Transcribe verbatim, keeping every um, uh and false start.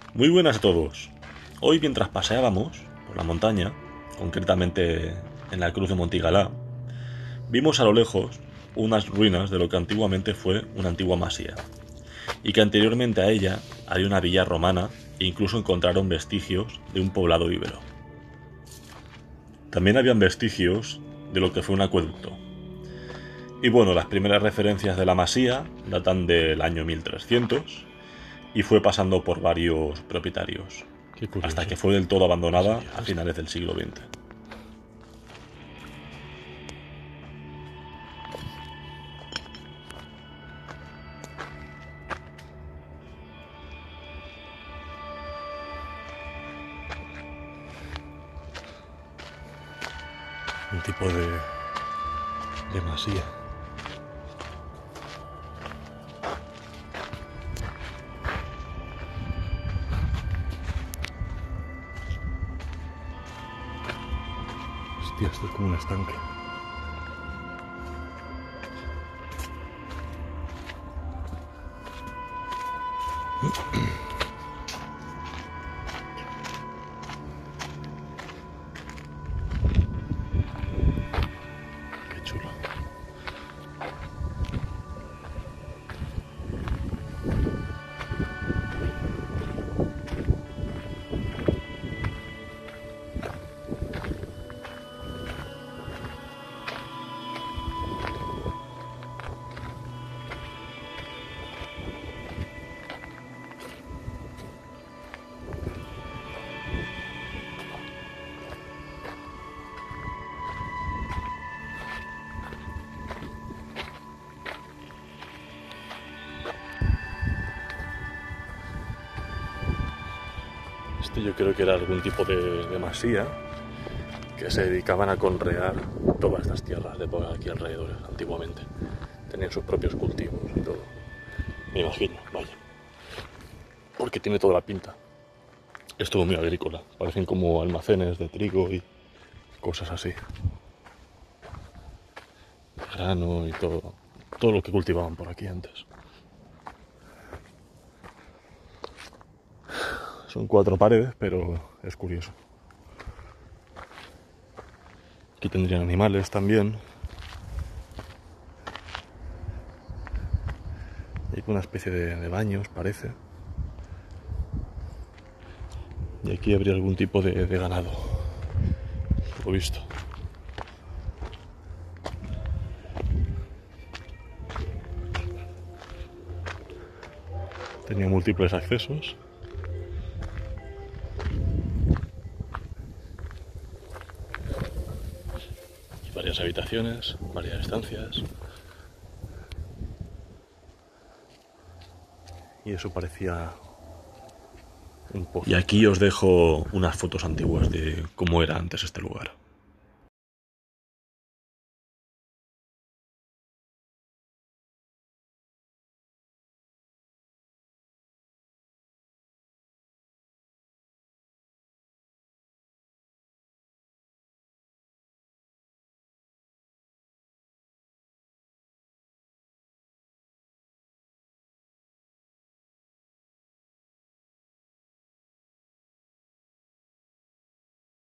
Muy buenas a todos. Hoy, mientras paseábamos por la montaña, concretamente en la cruz de Montigalá, vimos a lo lejos unas ruinas de lo que antiguamente fue una antigua masía, y que anteriormente a ella había una villa romana e incluso encontraron vestigios de un poblado íbero. También habían vestigios de lo que fue un acueducto. Y bueno, las primeras referencias de la masía datan del año mil trescientos y fue pasando por varios propietarios, Qué curioso. hasta que fue del todo abandonada Sí, a finales del siglo veinte. Un tipo de, de masía. Hostia, esto es como un estanque. Qué chulo. Este yo creo que era algún tipo de, de masía que se dedicaban a conrear todas estas tierras de por aquí alrededor antiguamente. Tenían sus propios cultivos y todo. Me imagino, vaya. Porque tiene toda la pinta. Es todo muy agrícola. Parecen como almacenes de trigo y cosas así. Grano y todo. Todo lo que cultivaban por aquí antes. Son cuatro paredes, pero es curioso. Aquí tendrían animales también. Hay una especie de, de baños, parece. Y aquí habría algún tipo de, de ganado. Por lo visto. Tenía múltiples accesos. Y varias habitaciones, varias estancias. Y eso parecía un pozo. Y aquí os dejo unas fotos antiguas de cómo era antes este lugar.